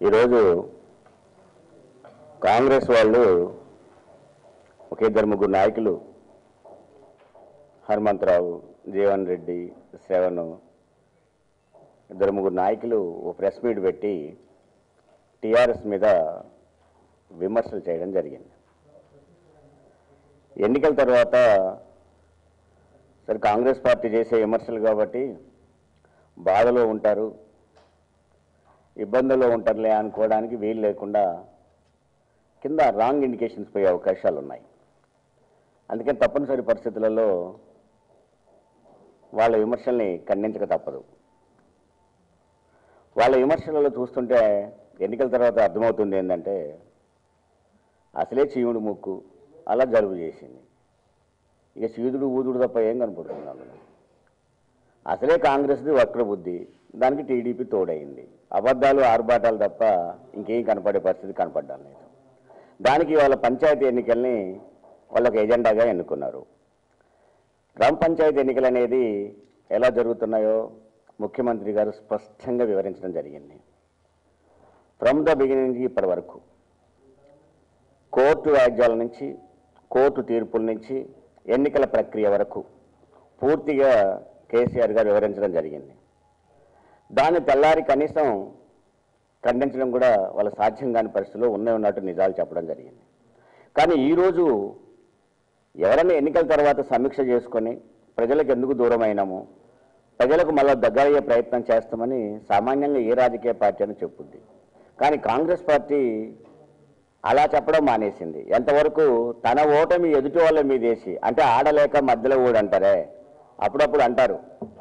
ఈరోజు కాంగ్రెస్ వాళ్ళు ఒక ఇద్దరు ముగ్గురు నాయకులు హనుమంతరావు, జీవన్ రెడ్డి, శ్రవణ్ ఇద్దరు ముగ్గురు నాయకులు ఓ ప్రెస్ మీట్ పెట్టి టీఆర్ఎస్ మీద విమర్శలు చేయడం జరిగింది. ఎన్నికల తర్వాత సరే కాంగ్రెస్ పార్టీ చేసే విమర్శలు కాబట్టి బాధలో ఉంటారు, ఇబ్బందుల్లో ఉంటారులే అనుకోవడానికి వీలు లేకుండా కింద రాంగ్ ఇండికేషన్స్ పోయే అవకాశాలు ఉన్నాయి. అందుకని తప్పనిసరి పరిస్థితులలో వాళ్ళ విమర్శల్ని ఖండించక తప్పదు. వాళ్ళ విమర్శలలో చూస్తుంటే ఎన్నికల తర్వాత అర్థమవుతుంది ఏంటంటే అసలే చీవుడు ముక్కు అలా జలుబు చేసింది, ఇక చీదుడు ఊదుడు తప్ప ఏం కనపడుతున్నాడు. అసలే కాంగ్రెస్ది వక్ర బుద్ధి, దానికి టీడీపీ తోడైంది, అబద్ధాలు ఆర్భాటాలు తప్ప ఇంకేం కనపడే పరిస్థితి కనపడ్డం లేదు. దానికి వాళ్ళ పంచాయతీ ఎన్నికల్ని వాళ్ళకు ఎజెండాగా ఎన్నుకున్నారు. గ్రామ పంచాయతీ ఎన్నికలు అనేది ఎలా జరుగుతున్నాయో ముఖ్యమంత్రి గారు స్పష్టంగా వివరించడం జరిగింది. ఫ్రమ్ ద బిగినింగ్ ఇప్పటి వరకు కోర్టు వ్యాజ్యాల నుంచి, కోర్టు తీర్పుల నుంచి ఎన్నికల ప్రక్రియ వరకు పూర్తిగా కేసీఆర్ గారు వివరించడం జరిగింది. దాన్ని తెల్లారి కనీసం ఖండించడం కూడా వాళ్ళ సాధ్యం కాని పరిస్థితిలో ఉన్నట్టు నిజాలు చెప్పడం జరిగింది. కానీ ఈరోజు ఎవరైనా ఎన్నికల తర్వాత సమీక్ష చేసుకొని ప్రజలకు ఎందుకు దూరం అయినాము, ప్రజలకు మళ్ళీ దగ్గరయ్యే ప్రయత్నం చేస్తామని సామాన్యంగా ఏ రాజకీయ పార్టీ అని చెప్పుద్ది. కానీ కాంగ్రెస్ పార్టీ అలా చెప్పడం మానేసింది. ఎంతవరకు తన ఓటమి ఎదుటి వాళ్ళ మీదేసి, అంటే ఆడలేక మధ్యలో కూడా అంటారే, అప్పుడప్పుడు అంటారు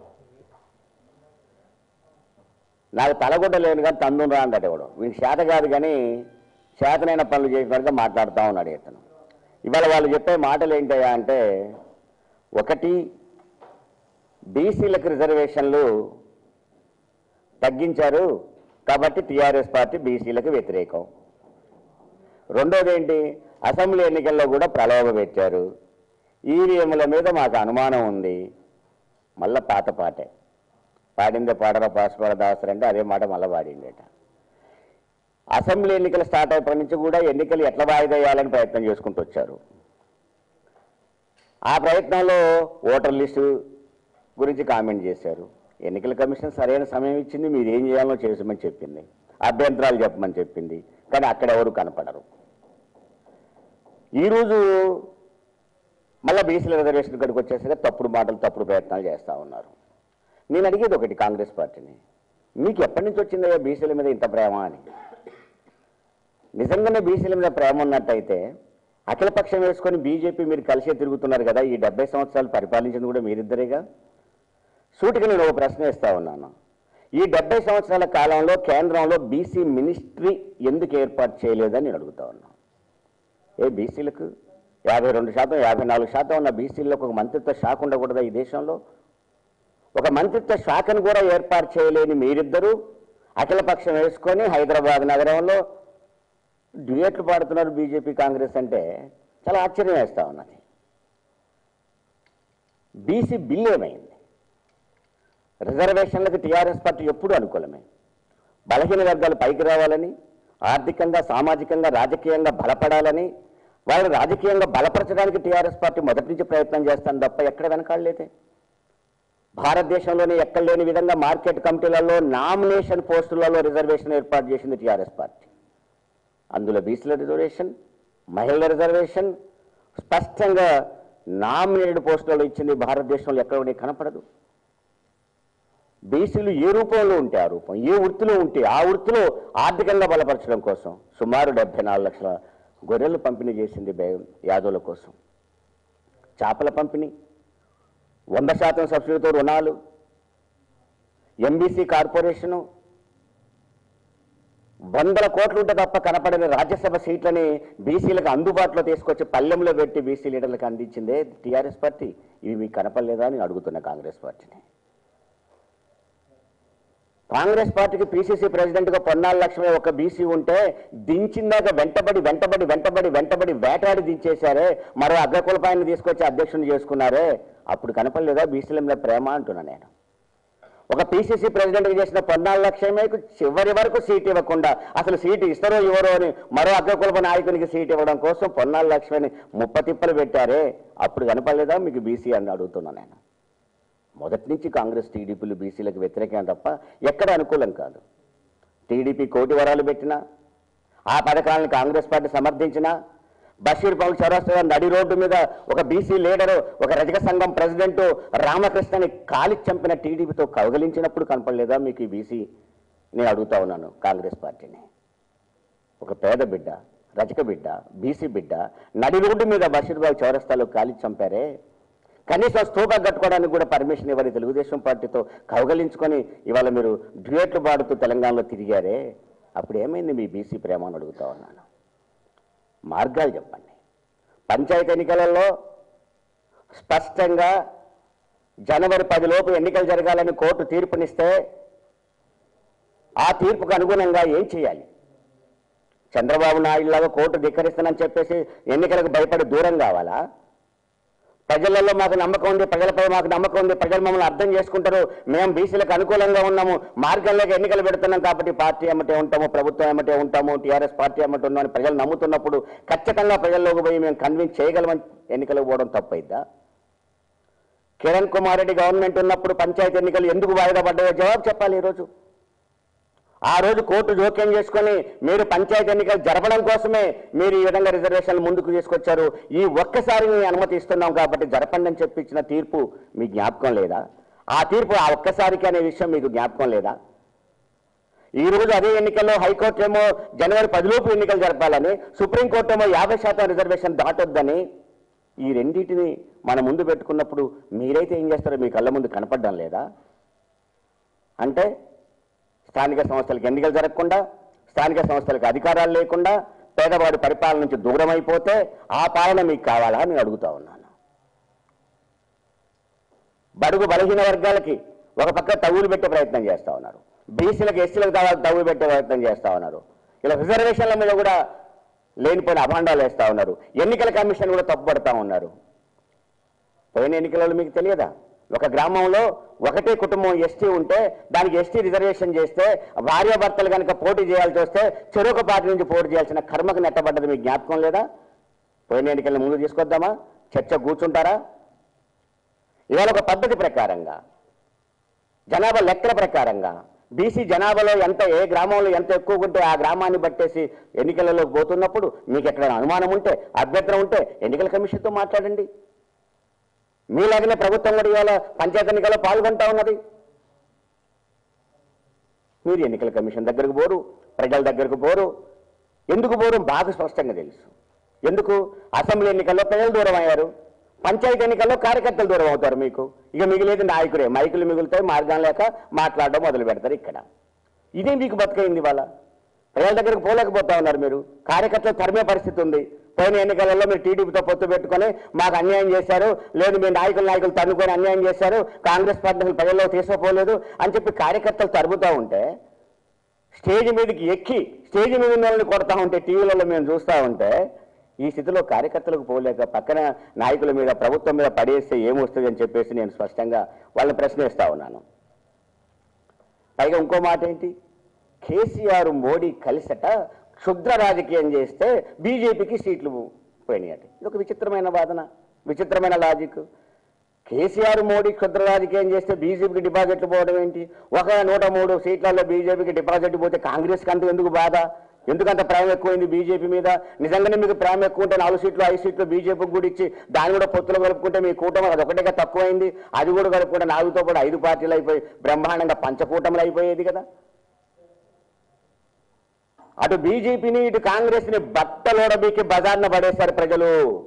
నాకు తలగొడ్డ లేను కానీ తందును రా అంటాడు ఎవడు, వీడి చేత కాదు కానీ చేతనైన పనులు చేసినట్టుగా మాట్లాడుతూ ఉన్నాడు ఇతను. ఇవాళ వాళ్ళు చెప్పే మాటలు ఏంటయ్యా అంటే, ఒకటి బీసీలకు రిజర్వేషన్లు తగ్గించారు కాబట్టి టీఆర్ఎస్ పార్టీ బీసీలకు వ్యతిరేకం. రెండోది ఏంటి, అసెంబ్లీ ఎన్నికల్లో కూడా ప్రలోభ పెట్టారు, ఈవీఎంల మీద మాకు అనుమానం ఉంది. మళ్ళీ పాత పాటే, పాడిందే పాడరా పాసుపాడ దాసరు అంటే అదే మాట మళ్ళీ పాడిండేట. అసెంబ్లీ ఎన్నికలు స్టార్ట్ అయినప్పటి నుంచి కూడా ఎన్నికలు ఎట్లా వాయిదా వేయాలని ప్రయత్నం చేసుకుంటూ వచ్చారు. ఆ ప్రయత్నంలో ఓటర్ లిస్టు గురించి కామెంట్ చేశారు. ఎన్నికల కమిషన్ సరైన సమయం ఇచ్చింది, మీరు ఏం చేయాలో చేసామని చెప్పింది, అభ్యంతరాలు చెప్పమని చెప్పింది, కానీ అక్కడ ఎవరు కనపడరు. ఈరోజు మళ్ళీ బీసీల రిజర్వేషన్ ఇక్కడికి వచ్చేసరికి తప్పుడు మాటలు, తప్పుడు ప్రయత్నాలు చేస్తూ ఉన్నారు. నేను అడిగేది ఒకటి కాంగ్రెస్ పార్టీని, మీకు ఎప్పటి నుంచి వచ్చిందయ్యా బీసీల మీద ఇంత ప్రేమ అని? నిజంగానే బీసీల మీద ప్రేమ ఉన్నట్టయితే అఖిలపక్షం వేసుకొని బీజేపీ మీరు కలిసే తిరుగుతున్నారు కదా, ఈ 70 సంవత్సరాలు పరిపాలించింది కూడా మీరిద్దరేగా. సూటిగా నేను ఒక ప్రశ్న ఇస్తా ఉన్నాను, ఈ 70 సంవత్సరాల కాలంలో కేంద్రంలో బీసీ మినిస్ట్రీ ఎందుకు ఏర్పాటు చేయలేదని నేను అడుగుతా ఉన్నాను. ఏ బీసీలకు 52%, 54% ఉన్న బీసీలకు ఒక మంత్రిత్వ శాఖ ఉండకూడదా ఈ దేశంలో? ఒక మంత్రిత్వ శాఖను కూడా ఏర్పాటు చేయలేని మీరిద్దరూ అఖిలపక్షం వేసుకొని హైదరాబాద్ నగరంలో డ్యూయట్లు పాడుతున్నారు బీజేపీ కాంగ్రెస్ అంటే చాలా ఆశ్చర్యం వేస్తూ ఉన్నది. బీసీ బిల్ ఏమైంది? రిజర్వేషన్లకు టీఆర్ఎస్ పార్టీ ఎప్పుడూ అనుకూలమే. బలహీన వర్గాలు పైకి రావాలని, ఆర్థికంగా, సామాజికంగా, రాజకీయంగా బలపడాలని, వాళ్ళు రాజకీయంగా బలపరచడానికి టీఆర్ఎస్ పార్టీ మొదటి నుంచి ప్రయత్నం చేస్తాను తప్ప ఎక్కడ వెనకాడలేదే. భారతదేశంలోనే ఎక్కడ లేని విధంగా మార్కెట్ కమిటీలలో నామినేషన్ పోస్టులలో రిజర్వేషన్ ఏర్పాటు చేసింది టీఆర్ఎస్ పార్టీ. అందులో బీసీల రిజర్వేషన్, మహిళల రిజర్వేషన్ స్పష్టంగా నామినేటెడ్ పోస్టులలో ఇచ్చింది. భారతదేశంలో ఎక్కడ కూడా కనపడదు. బీసీలు ఏ రూపంలో ఉంటే ఆ రూపం, ఏ వృత్తిలో ఉంటే ఆ వృత్తిలో ఆర్థికంగా బలపరచడం కోసం సుమారు 74 లక్షల గొర్రెలు పంపిణీ చేసింది యాదవుల కోసం. చేపల పంపిణీ, 100% సబ్సిడీతో రుణాలు, ఎంబీసీ కార్పొరేషను, 100 కోట్లు ఉంటే తప్ప కనపడని రాజ్యసభ సీట్లని బీసీలకు అందుబాటులో తీసుకొచ్చి పల్లెంలో పెట్టి బీసీ లీడర్లకు అందించిందే టీఆర్ఎస్ పార్టీ. ఇవి మీకు కనపడలేదా అని అడుగుతున్న కాంగ్రెస్ పార్టీని. కాంగ్రెస్ పార్టీకి పీసీసీ ప్రెసిడెంట్గా 14 లక్షల ఒక బీసీ ఉంటే దించిందాక వెంటబడి వేటాడి దించేశారే, మరో అగ్రకులపాయన్ని తీసుకొచ్చి అధ్యక్షుని చేసుకున్నారే, అప్పుడు కనపడలేదా బీసీల మీద ప్రేమ అంటున్నా నేను. ఒక పిసిసి ప్రెసిడెంట్కి చేసిన 14 లక్షలకు చివరి వరకు సీట్ ఇవ్వకుండా అసలు సీటు ఇస్తారో ఇవ్వరో అని మరో అగ్రకులప నాయకునికి సీట్ ఇవ్వడం కోసం 14 లక్షలని ముప్పతిప్పలు పెట్టారే, అప్పుడు కనపడలేదా మీకు బీసీ అని అడుగుతున్నా నేను. మొదటి నుంచి కాంగ్రెస్ టీడీపీలు బీసీలకు వ్యతిరేకం తప్ప ఎక్కడ అనుకూలం కాదు. టీడీపీ కోటి వరాలు పెట్టినా, ఆ పథకాలను కాంగ్రెస్ పార్టీ సమర్థించినా, బషీర్బాగ్ చౌరస్తా నడి రోడ్డు మీద ఒక బీసీ లీడరు, ఒక రజక సంఘం ప్రెసిడెంటు రామకృష్ణని కాలి చంపిన టీడీపీతో కౌగలించినప్పుడు కనపడలేదా మీకు ఈ బీసీ? నేను అడుగుతా ఉన్నాను కాంగ్రెస్ పార్టీని. ఒక పేద బిడ్డ, రజక బిడ్డ, బీసీ బిడ్డ నడి రోడ్డు మీద బషీర్బాగ్ చౌరస్తాలో కాలి చంపారే, కనీసం స్తూపా కట్టుకోవడానికి కూడా పర్మిషన్ ఇవ్వని తెలుగుదేశం పార్టీతో కౌగలించుకొని ఇవాళ మీరు డ్యూయట్లు పాడుతూ తెలంగాణలో తిరిగారే, అప్పుడు ఏమైంది మీ బీసీ ప్రేమ అని అడుగుతా ఉన్నాను. మార్గాలు చెప్పండి. పంచాయతీ ఎన్నికలలో స్పష్టంగా జనవరి 10 లోపు ఎన్నికలు జరగాలని కోర్టు తీర్పునిస్తే ఆ తీర్పుకు అనుగుణంగా ఏం చేయాలి? చంద్రబాబు నాయుడు లాగా కోర్టు ధిక్కరిస్తానని చెప్పేసి ఎన్నికలకు భయపడి దూరం కావాలా? ప్రజలలో మాకు నమ్మకం ఉంది, ప్రజలపై మాకు నమ్మకం ఉంది, ప్రజలు మమ్మల్ని అర్థం చేసుకుంటారు, మేము బీసీలకు అనుకూలంగా ఉన్నాము, మార్గంలోకి ఎన్నికలు పెడుతున్నాం కాబట్టి పార్టీ ఏమంటే ఉంటాము, ప్రభుత్వం ఏమంటే ఉంటాము, టీఆర్ఎస్ పార్టీ ఏమంటే ఉన్నామని ప్రజలు నమ్ముతున్నప్పుడు ఖచ్చితంగా ప్రజల్లోకి పోయి మేము కన్విన్స్ చేయగలమని ఎన్నికలకు పోవడం తప్పైద్దా? కిరణ్ కుమార్ రెడ్డి గవర్నమెంట్ ఉన్నప్పుడు పంచాయతీ ఎన్నికలు ఎందుకు వాయిదా పడ్డాయో జవాబు చెప్పాలి. ఈరోజు ఆ రోజు కోర్టు జోక్యం చేసుకొని మీరు పంచాయతీ ఎన్నికలు జరపడం కోసమే మీరు ఈ విధంగా రిజర్వేషన్లు ముందుకు తీసుకొచ్చారు. ఈ ఒక్కసారి మేము అనుమతి ఇస్తున్నాం కాబట్టి జరపండి అని చెప్పి ఇచ్చిన తీర్పు మీ జ్ఞాపకం లేదా? ఆ తీర్పు ఆ ఒక్కసారికి అనే విషయం మీకు జ్ఞాపకం లేదా? ఈ రోజు అదే ఎన్నికల్లో హైకోర్టు ఏమో జనవరి 10 లోపు ఎన్నికలు జరపాలని, సుప్రీంకోర్టు ఏమో 50% రిజర్వేషన్ దాటొద్దని, ఈ రెండింటిని మన ముందు పెట్టుకున్నప్పుడు మీరైతే ఏం చేస్తారో మీ కళ్ళ ముందు కనపడడం లేదా? అంటే స్థానిక సంస్థలకు ఎన్నికలు జరగకుండా, స్థానిక సంస్థలకు అధికారాలు లేకుండా, పేదవాడి పరిపాలన నుంచి దూరం అయిపోతే ఆ పాలన మీకు కావాలా అని నేను అడుగుతా ఉన్నాను. బడుగు బలహీన వర్గాలకి ఒక పక్క తగులు పెట్టే ప్రయత్నం చేస్తూ ఉన్నారు, బీసీలకు ఎస్సీలకు తగులు పెట్టే ప్రయత్నం చేస్తూ ఉన్నారు, ఇలా రిజర్వేషన్ల మీద కూడా లేనిపోయిన అభాండాలు వేస్తూ ఉన్నారు, ఎన్నికల కమిషన్ కూడా తప్పుపడతా ఉన్నారు. పోయిన ఎన్నికలలో మీకు తెలియదా? ఒక గ్రామంలో ఒకటే కుటుంబం ఎస్టీ ఉంటే దానికి ఎస్టీ రిజర్వేషన్ చేస్తే భార్యాభర్తలు కనుక పోటీ చేయాల్సి వస్తే చెరొక పార్టీ నుంచి పోటీ చేయాల్సిన కర్మకు నెట్టబడ్డది మీకు జ్ఞాపకం లేదా? పోయిన ఎన్నికలను ముందు తీసుకొద్దామా? చర్చ కూర్చుంటారా? ఇవాళ ఒక పద్ధతి ప్రకారంగా, జనాభా లెక్కల ప్రకారంగా బీసీ జనాభాలో ఏ గ్రామంలో ఎంత ఎక్కువ ఉంటే ఆ గ్రామాన్ని బట్టేసి ఎన్నికలలోకి పోతున్నప్పుడు మీకు ఎక్కడైనా అనుమానం ఉంటే, అభ్యంతరం ఉంటే ఎన్నికల కమిషన్తో మాట్లాడండి. మీలాగనే ప్రభుత్వం కూడా ఇవాళ పంచాయతీ ఎన్నికల్లో పాల్గొంటా ఉన్నది. మీరు ఎన్నికల కమిషన్ దగ్గరకు పోరు, ప్రజల దగ్గరకు పోరు. ఎందుకు పోరు బాగా స్పష్టంగా తెలుసు. ఎందుకు? అసెంబ్లీ ఎన్నికల్లో ప్రజలు దూరం అయ్యారు, పంచాయతీ ఎన్నికల్లో కార్యకర్తలు దూరం అవుతారు. మీకు ఇక మిగిలేదు నాయకుడే. మైకులు మిగులుతాయి, మార్గం లేక మాట్లాడడం మొదలు పెడతారు. ఇక్కడ ఇదే మీకు బతుకైంది. వాళ్ళ ప్రజల దగ్గరకు పోలేకపోతా ఉన్నారు. మీరు కార్యకర్తలు తరిమే పరిస్థితి ఉంది. పోయిన ఎన్నికలలో మీరు టీడీపీతో పొత్తు పెట్టుకొని మాకు అన్యాయం చేశారు, లేదు మీ నాయకులు తన్నుకొని అన్యాయం చేశారు, కాంగ్రెస్ పార్టీ ప్రజల్లో తీసుకోపోలేదు అని చెప్పి కార్యకర్తలు తరుముతూ ఉంటే, స్టేజ్ మీదకి ఎక్కి స్టేజ్ మీద ఉన్న వాళ్ళని కొడతా ఉంటే టీవీలలో మేము చూస్తూ ఉంటే, ఈ స్థితిలో కార్యకర్తలకు పోలేక పక్కన నాయకుల మీద ప్రభుత్వం మీద పడేస్తే ఏమొస్తుంది అని చెప్పేసి నేను స్పష్టంగా వాళ్ళని ప్రశ్నిస్తూ ఉన్నాను. పైగా ఇంకో మాట ఏంటి? కేసీఆర్ మోడీ కలిసట క్షుద్ర రాజకీయం చేస్తే బీజేపీకి సీట్లు పోయినాయట. ఇది ఒక విచిత్రమైన వాదన, విచిత్రమైన లాజిక్. కేసీఆర్ మోడీ క్షుద్ర రాజకీయం చేస్తే బీజేపీకి డిపాజిట్లు పోవడం ఏంటి? ఒక 103 సీట్లలో బీజేపీకి డిపాజిట్ పోతే కాంగ్రెస్కి అంత ఎందుకు బాధ? ఎందుకంత ప్రేమ ఎక్కువైంది బీజేపీ మీద? నిజంగానే మీకు ప్రేమ ఎక్కువ ఉంటే 4 సీట్లు 5 సీట్లు బీజేపీకి కూడా ఇచ్చి దాన్ని కూడా పొత్తులు కలుపుకుంటే మీ కూటమి అది ఒకటిగా తక్కువైంది. అది కూడా కలుపుకుంటే 4తో కూడా 5 పార్టీలు అయిపోయి బ్రహ్మాండంగా పంచకూటములు అయిపోయేది కదా. అటు బీజేపీని ఇటు కాంగ్రెస్ని బట్టలోడబీకి బజార్న పడేశారు ప్రజలు.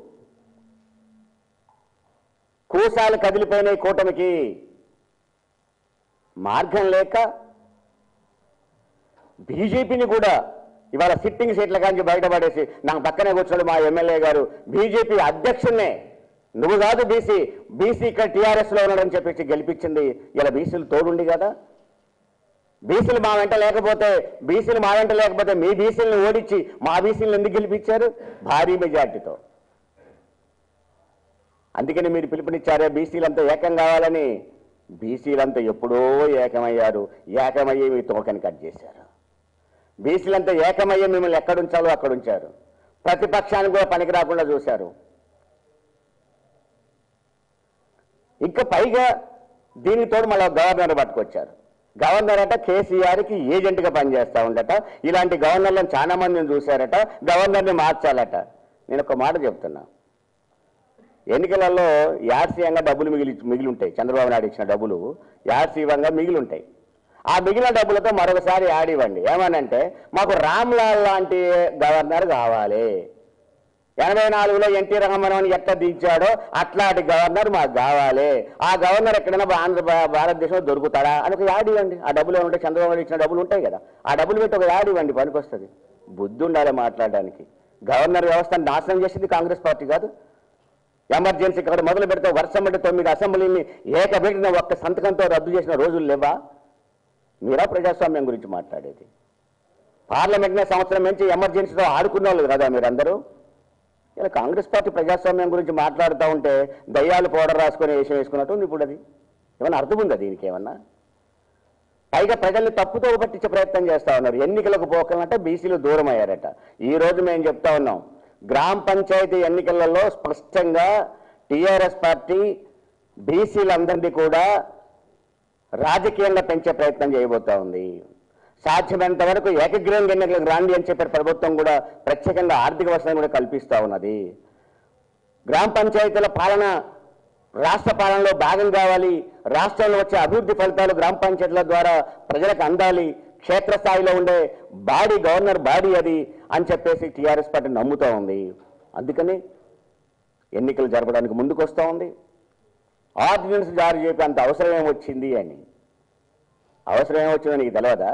కూసాలు కదిలిపోయినాయి కూటమికి. మార్గం లేక బీజేపీని కూడా ఇవాళ సిట్టింగ్ సీట్ల కాంచి బయటపడేసి నాకు పక్కనే కూర్చోడు మా ఎమ్మెల్యే గారు బీజేపీ అధ్యక్షున్నే, నువ్వు కాదు బీసీ ఇక్కడ టీఆర్ఎస్లో ఉన్నాడని చెప్పేసి గెలిపించింది. ఇలా బీసీలు తోడుండి కదా. బీసీలు మా వెంట లేకపోతే మీ బీసీలను ఓడించి మా బీసీలను ఎందుకు గెలిపించారు? భారీ మెజార్టీతో. అందుకని మీరు పిలుపునిచ్చారే బీసీలంతా ఏకం కావాలని. బీసీలంతా ఎప్పుడో ఏకమయ్యారు, ఏకమయ్యి మీ తోకని కట్ చేశారు. బీసీలంతా ఏకమయ్యి మిమ్మల్ని ఎక్కడుంచాలో అక్కడ ఉంచారు. ప్రతిపక్షానికి కూడా పనికి రాకుండా చూశారు. ఇంకా పైగా దీనితో మళ్ళీ గవర్నర్ పట్టుకొచ్చారు. గవర్నర్ అట కేసీఆర్కి ఏజెంట్గా పనిచేస్తూ ఉండట. ఇలాంటి గవర్నర్లను చాలా మందిని చూశారట. గవర్నర్ని మార్చాలట. నేను ఒక మాట చెప్తున్నా, ఎన్నికలలో యాడ్సీయంగా డబ్బులు మిగిలి ఉంటాయి. చంద్రబాబు నాయుడు ఇచ్చిన డబ్బులు యాడ్సీయంగా మిగిలి ఉంటాయి. ఆ మిగిలిన డబ్బులతో మరొకసారి యాడ్ ఇవ్వండి. ఏమనంటే మాకు రామ్లాల్ లాంటి గవర్నర్ కావాలి, 84లో ఎన్టీ రామారావుని ఎట్లా దించాడో అట్లాంటి గవర్నర్ మాకు కావాలి, ఆ గవర్నర్ ఎక్కడైనా భారతదేశంలో దొరుకుతాడా అని ఒక యాడ్ ఇవ్వండి. ఆ డబ్బులు ఏమంటే చంద్రబాబు నాయుడు ఇచ్చిన డబ్బులు ఉంటాయి కదా, ఆ డబ్బులు పెట్టి ఒక యాడ్ ఇవ్వండి, పనికొస్తుంది. బుద్ధి ఉండాలి మాట్లాడడానికి. గవర్నర్ వ్యవస్థను నాశనం చేసింది కాంగ్రెస్ పార్టీ కాదు. ఎమర్జెన్సీ ఇక్కడ మొదలు పెడితే వర్షం అంటే 9 అసెంబ్లీని ఏకబెట్టిన ఒక్క సంతకంతో రద్దు చేసిన రోజులు లేవా? మీరా ప్రజాస్వామ్యం గురించి మాట్లాడేది? పార్లమెంట్నే సంవత్సరం నుంచి ఎమర్జెన్సీతో ఆడుకున్న వాళ్ళు కదా మీరందరూ. ఇలా కాంగ్రెస్ పార్టీ ప్రజాస్వామ్యం గురించి మాట్లాడుతూ ఉంటే దయ్యాలు పౌడర్ రాసుకొని వేషం వేసుకున్నట్టు ఉంది. ఇప్పుడు అది ఏమన్నా అర్థం ఉందా దీనికి? ఏమన్నా పైగా ప్రజల్ని తప్పుతో పట్టించే ప్రయత్నం చేస్తూ ఉన్నారు. ఎన్నికలకు పోకలంటే బీసీలు దూరం అయ్యారట. ఈ రోజు మేము చెప్తా ఉన్నాం, గ్రామ పంచాయతీ ఎన్నికలలో స్పష్టంగా టీఆర్ఎస్ పార్టీ బీసీలందరినీ కూడా రాజకీయంగా పెంచే ప్రయత్నం చేయబోతా ఉంది. సాధ్యమైనంత వరకు ఏకగ్రీవంగా ఎన్నికలకు రాండి అని చెప్పారు. ప్రభుత్వం కూడా ప్రత్యేకంగా ఆర్థిక వసతిని కూడా కల్పిస్తూ ఉన్నది. గ్రామ పంచాయతీల పాలన రాష్ట్ర పాలనలో భాగం కావాలి. రాష్ట్రంలో వచ్చే అభివృద్ధి ఫలితాలు గ్రామ పంచాయతీల ద్వారా ప్రజలకు అందాలి. క్షేత్రస్థాయిలో ఉండే బాడీ గవర్నర్ బాడీ అది అని చెప్పేసి టీఆర్ఎస్ పార్టీ నమ్ముతూ ఉంది. అందుకని ఎన్నికలు జరపడానికి ముందుకు వస్తూ ఉంది. ఆర్డినెన్స్ జారీ చేపి అంత అవసరం ఏమొచ్చింది అని. అవసరం ఏమొచ్చిందో నీకు తెలియదా?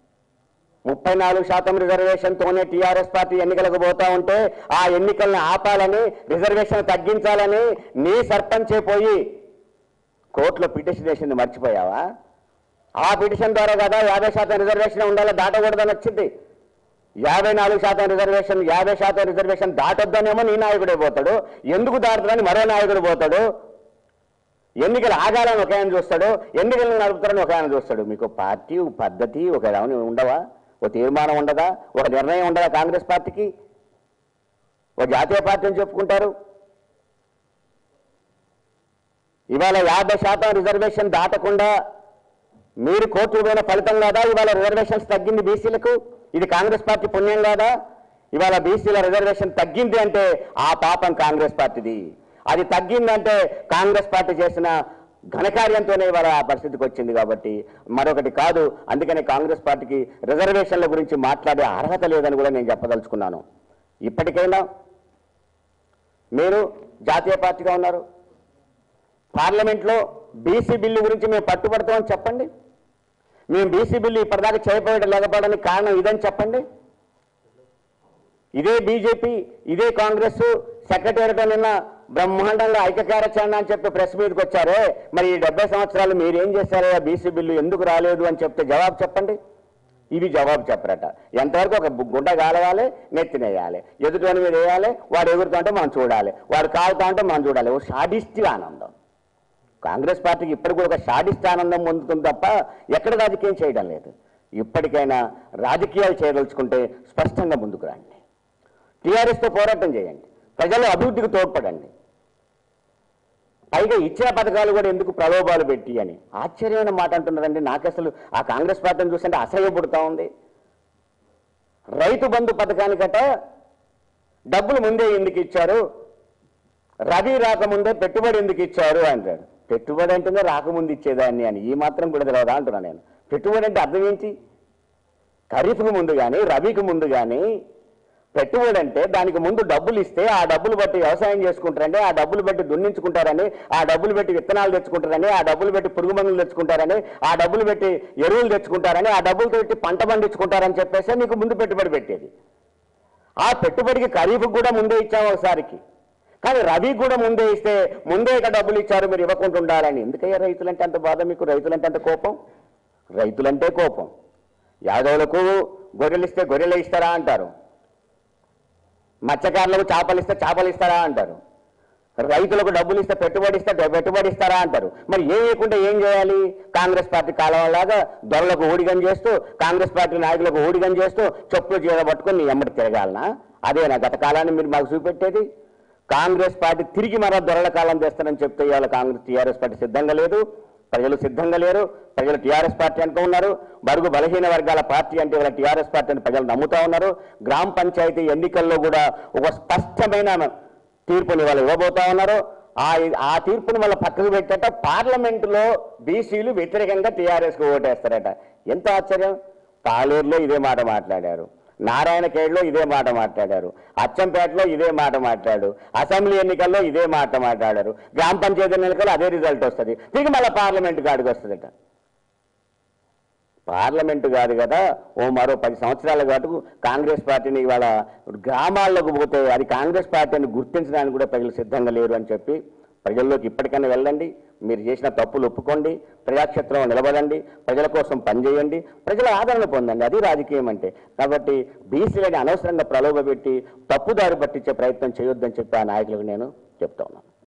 34% రిజర్వేషన్తోనే టీఆర్ఎస్ పార్టీ ఎన్నికలకు పోతా ఉంటే ఆ ఎన్నికల్ని ఆపాలని, రిజర్వేషన్ తగ్గించాలని నీ సర్పంచే పోయి కోర్టులో పిటిషన్ వేసింది మర్చిపోయావా? ఆ పిటిషన్ ద్వారా కదా 50% రిజర్వేషన్ ఉండాలో దాటకూడదని వచ్చింది. 54% రిజర్వేషన్, 50% రిజర్వేషన్ దాటొద్దనేమో నీ నాయకుడే పోతాడు. ఎందుకు దాటుతుందని మరో నాయకుడు పోతాడు. ఎన్నికలు ఆగాలని ఒక ఆయన చూస్తాడు, ఎన్నికలను నడుపుతారని ఒక ఆయన చూస్తాడు. మీకు పార్టీ పద్ధతి ఒక ఉండవా? ఒక తీర్మానం ఉండదా? ఒక నిర్ణయం ఉండదా కాంగ్రెస్ పార్టీకి? ఒక జాతీయ పార్టీ అని చెప్పుకుంటారు. ఇవాళ 50% రిజర్వేషన్ దాటకుండా మీరు కోర్టుకు పోయిన ఫలితం కాదా ఇవాళ రిజర్వేషన్స్ తగ్గింది బీసీలకు? ఇది కాంగ్రెస్ పార్టీ పుణ్యం కాదా? ఇవాళ బీసీల రిజర్వేషన్ తగ్గింది అంటే ఆ పాపం కాంగ్రెస్ పార్టీది. అది తగ్గిందంటే కాంగ్రెస్ పార్టీ చేసిన ఘనకార్యంతోనే ఇవాళ ఆ పరిస్థితికి వచ్చింది. కాబట్టి మరొకటి కాదు. అందుకని కాంగ్రెస్ పార్టీకి రిజర్వేషన్ల గురించి మాట్లాడే అర్హత లేదని కూడా నేను చెప్పదలుచుకున్నాను. ఇప్పటికైనా మీరు జాతీయ పార్టీగా ఉన్నారు, పార్లమెంట్లో బీసీ బిల్లు గురించి మేము పట్టుబడతామని చెప్పండి. మేము బీసీ బిల్లు ఇప్పటిదాకా చేయబోయడం లేకపోవడానికి కారణం ఇదని చెప్పండి. ఇదే బీజేపీ, ఇదే కాంగ్రెస్ సెక్రటేరియట్ నిన్న బ్రహ్మాండంగా ఐక్యకార్యాచరణ అని చెప్పి ప్రెస్ మీదకి వచ్చారే, మరి ఈ 70 సంవత్సరాలు మీరేం చేశారో బీసీ బిల్లు ఎందుకు రాలేదు అని చెప్తే జవాబు చెప్పండి. ఇవి జవాబు చెప్పరట. ఎంతవరకు ఒక గుండ కాలవాలి, నెత్తినేయాలి, ఎదుటి మీద వేయాలి, వాడు ఎగురుతా ఉంటే మనం చూడాలి, వాడు కాలుతా ఉంటే మనం చూడాలి. ఓ షాడిస్టి ఆనందం. కాంగ్రెస్ పార్టీకి ఇప్పటికి కూడా ఒక షాడిస్టి ఆనందం పొందుతుంది తప్ప ఎక్కడ రాజకీయం చేయడం లేదు. ఇప్పటికైనా రాజకీయాలు చేయదలుచుకుంటే స్పష్టంగా ముందుకు రండి, టీఆర్ఎస్తో పోరాటం చేయండి, ప్రజల అభివృద్ధికి తోడ్పడండి. పైగా ఇచ్చిన పథకాలు కూడా ఎందుకు ప్రలోభాలు పెట్టి అని ఆశ్చర్యమైన మాట అంటున్నారండి. నాకు అసలు ఆ కాంగ్రెస్ పార్టీని చూస్తుంటే అసహ్య పుడతా ఉంది. రైతు బంధు పథకానికట డబ్బులు ముందే ఎందుకు ఇచ్చారు, రవి రాకముందే పెట్టుబడి ఎందుకు ఇచ్చారు అంటారు. పెట్టుబడి అంటేనే రాకముందు ఇచ్చేదాన్ని అని ఈ మాత్రం కూడా తెలియదా అంటున్నా నేను. పెట్టుబడి అంటే అర్థం ఏంటి? ఖరీఫ్కి ముందు కానీ రబీకి ముందు కానీ పెట్టుబడి అంటే దానికి ముందు డబ్బులు ఇస్తే ఆ డబ్బులు బట్టి వ్యవసాయం చేసుకుంటారని, ఆ డబ్బులు బట్టి దున్నించుకుంటారని, ఆ డబ్బులు పెట్టి విత్తనాలు తెచ్చుకుంటారని, ఆ డబ్బులు పెట్టి పురుగు మందులు తెచ్చుకుంటారని, ఆ డబ్బులు పెట్టి ఎరువులు తెచ్చుకుంటారని, ఆ డబ్బులతో పెట్టి పంట పండించుకుంటారని చెప్పేసి నీకు ముందు పెట్టుబడి పెట్టేది. ఆ పెట్టుబడికి ఖరీఫ్కి కూడా ముందే ఇచ్చాము ఒకసారికి, కానీ రబీకి కూడా ముందే ఇస్తే ముందే ఇక డబ్బులు ఇచ్చారు మీరు ఇవ్వకుండా ఉండాలని. ఎందుకయ్యా రైతులంటే అంత బాధ మీకు? రైతులంటే అంత కోపం? రైతులంటే కోపం. యాదవులకు గొర్రెలు ఇస్తే గొర్రెలు ఇస్తారా అంటారు, మత్స్యకారులకు చేపలు ఇస్తే చేపలు ఇస్తారా అంటారు. రైతులకు డబ్బులు ఇస్తే పెట్టుబడి ఇస్తారా అంటారు. మరి ఏం లేకుండా ఏం చేయాలి? కాంగ్రెస్ పార్టీ కాలవలాగా దొరలకు ఊడిగం చేస్తూ, కాంగ్రెస్ పార్టీ నాయకులకు ఊడిగం చేస్తూ చెప్పులు చీర పట్టుకొని ఎమ్మటి తిరగాలనా? అదేనా గత కాలాన్ని మీరు మాకు చూపెట్టేది? కాంగ్రెస్ పార్టీ తిరిగి మరో దొరల కాలం చేస్తారని చెప్తే ఇవాళ టీఆర్ఎస్ పార్టీ సిద్ధంగా లేదు, ప్రజలు సిద్ధంగా లేరు. ప్రజలు టీఆర్ఎస్ పార్టీ అంటూ ఉన్నారు. బడుగు బలహీన వర్గాల పార్టీ అంటే ఇవాళ టీఆర్ఎస్ పార్టీ అని ప్రజలు నమ్ముతా ఉన్నారు. గ్రామ పంచాయతీ ఎన్నికల్లో కూడా ఒక స్పష్టమైన తీర్పుని వాళ్ళు ఇవ్వబోతా ఉన్నారు. ఆ తీర్పుని వాళ్ళ పక్కకు పెట్టేట పార్లమెంటులో బీసీలు వ్యతిరేకంగా టీఆర్ఎస్కు ఓటేస్తారట. ఎంత ఆశ్చర్యం! పాలేరులో ఇదే మాట మాట్లాడారు, నారాయణఖేడ్లో ఇదే మాట మాట్లాడారు, అచ్చంపేటలో ఇదే మాట మాట్లాడారు, అసెంబ్లీ ఎన్నికల్లో ఇదే మాట మాట్లాడారు, గ్రామ పంచాయతీ ఎన్నికల్లో అదే రిజల్ట్ వస్తుంది. తిరిగి మళ్ళీ పార్లమెంటు కాడికి వస్తుందట. పార్లమెంటు కాదు కదా, మరో 10 సంవత్సరాల పాటు కాంగ్రెస్ పార్టీని ఇవాళ గ్రామాల్లోకి పోతే అది కాంగ్రెస్ పార్టీని గుర్తించడానికి కూడా ప్రజలు సిద్ధంగా లేరు అని చెప్పి ప్రజల్లోకి ఇప్పటికైనా వెళ్ళండి. మీరు చేసిన తప్పులు ఒప్పుకోండి, ప్రజాక్షేత్రంలో నిలబడండి, ప్రజల కోసం పనిచేయండి, ప్రజల ఆదరణ పొందండి. అది రాజకీయం అంటే. కాబట్టి బీసీలని అనవసరంగా ప్రలోభపెట్టి తప్పుదారి పట్టించే ప్రయత్నం చేయొద్దని చెప్పి ఆ నాయకులకు నేను చెప్తా ఉన్నాను.